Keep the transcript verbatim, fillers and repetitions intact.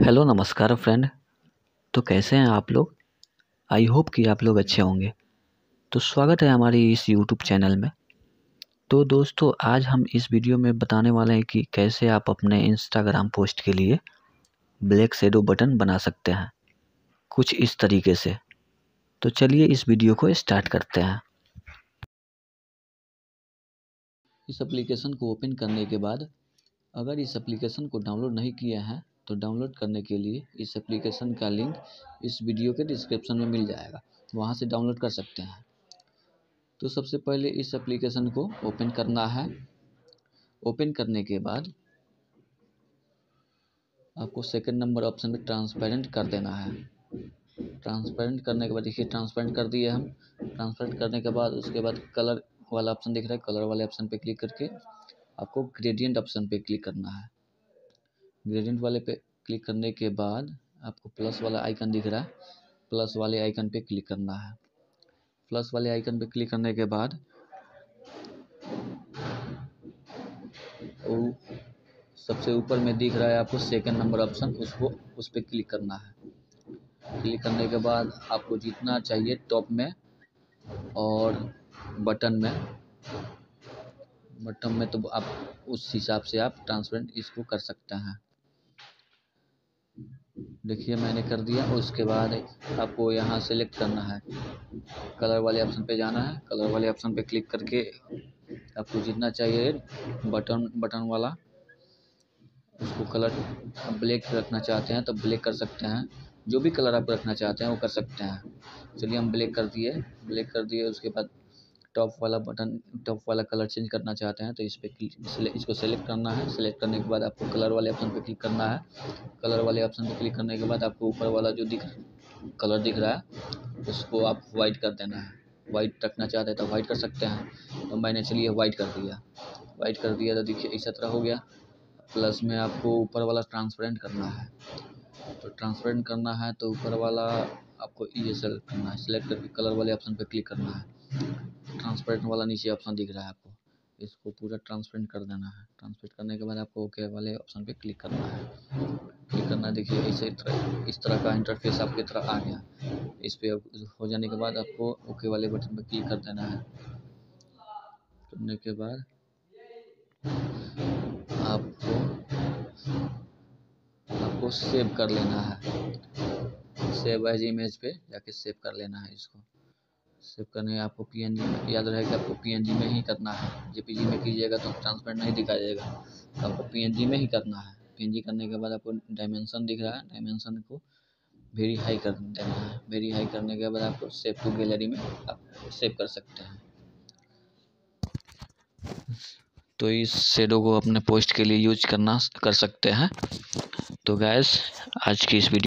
Hello नमस्कार friend. तो कैसे हैं आप लोग। आई होप कि आप लोग अच्छे होंगे। तो स्वागत है हमारी इस यूट्यूब चैनल में। तो दोस्तों आज हम इस वीडियो में बताने वाले हैं कि कैसे आप अपने इंस्टाग्राम पोस्ट के लिए ब्लैक शैडो बटन बना सकते हैं कुछ इस तरीके से। तो चलिए इस वीडियो को स्टार्ट करते हैं। इस एप्लीकेशन को ओपन करने के बाद अगर इस एप्लीकेशन को डाउनलोड नहीं किया है तो डाउनलोड करने के लिए इस एप्लीकेशन का लिंक इस वीडियो के डिस्क्रिप्शन में मिल जाएगा, वहाँ से डाउनलोड कर सकते हैं। तो सबसे पहले इस एप्लीकेशन को ओपन करना है। ओपन करने के बाद आपको सेकंड नंबर ऑप्शन में ट्रांसपेरेंट कर देना है। ट्रांसपेरेंट करने के बाद देखिए ट्रांसपेरेंट कर दिए हम। ट्रांसपेरेंट करने के बाद उसके बाद कलर वाला ऑप्शन दिख रहा है, कलर वाले ऑप्शन पे क्लिक करके आपको ग्रेडियंट ऑप्शन पे क्लिक करना है। ग्रेडियंट वाले पे क्लिक करने के बाद आपको प्लस वाला आइकन दिख रहा है, प्लस वाले आइकन पे क्लिक करना है। प्लस वाले आइकन पे क्लिक करने के बाद वो सबसे ऊपर में दिख रहा है आपको सेकंड नंबर ऑप्शन, उसको उस पर क्लिक करना है। क्लिक करने के बाद आपको जितना चाहिए टॉप में और बटन में बटन में तो आप उस हिसाब से आप ट्रांसपेरेंट इसको कर सकते हैं। देखिए मैंने कर दिया। उसके बाद आपको यहाँ सेलेक्ट करना है, कलर वाले ऑप्शन पे जाना है। कलर वाले ऑप्शन पे क्लिक करके आपको जितना चाहिए बटन बटन वाला उसको कलर ब्लैक रखना चाहते हैं तो ब्लैक कर सकते हैं। जो भी कलर आप रखना चाहते हैं वो कर सकते हैं। चलिए हम ब्लैक कर दिए। ब्लैक कर दिए उसके बाद टॉप वाला बटन टॉप वाला कलर चेंज करना चाहते हैं तो इस पर इसको सेलेक्ट करना है। सेलेक्ट करने के बाद आपको कलर वाले ऑप्शन पे क्लिक करना है। कलर वाले ऑप्शन पे क्लिक करने के बाद आपको ऊपर वाला जो दिख कलर दिख रहा है उसको आप वाइट कर देना है। वाइट रखना चाहते हैं तो वाइट कर सकते हैं। तो मैंने चलिए वाइट कर दिया। वाइट कर दिया तो देखिए इस तरह हो गया। प्लस में आपको ऊपर वाला ट्रांसपेरेंट करना है। तो ट्रांसपेरेंट करना है तो ऊपर वाला आपको ये सेलेक्ट करना है। सेलेक्ट करके कलर वाले ऑप्शन पे क्लिक करना है। ट्रांसपेरेंट वाला नीचे ऑप्शन दिख रहा है आपको, इसको पूरा ट्रांसपेरेंट कर देना है। ट्रांसपेरेंट करने के बाद आपको ओके वाले ऑप्शन पे क्लिक करना है। क्लिक करना है। देखिए इसे तरह इस तरह का इंटरफेस आपकी तरह आ गया। इस पे हो जाने के बाद आपको ओके वाले बटन पे क्लिक कर देना है। करने के बाद आपको आपको सेव कर लेना है। सेव एज इमेज पे जाके सेव कर लेना है। इसको सेव करने आपको पीएनजी में याद रहेगा, आपको पीएनजी में ही करना है। जेपीजी में कीजिएगा तो ट्रांसपेरेंट नहीं दिखाइएगा, तो आपको पीएनजी में ही करना है। पीएनजी करने के बाद आपको डायमेंशन दिख रहा है, डायमेंशन को वेरी हाई कर देना है। वेरी हाई करने के बाद आपको सेव टू गैलरी में आप सेव कर सकते हैं। तो इस शैडो को अपने पोस्ट के लिए यूज करना कर सकते हैं। तो गैस आज की इस वीडियो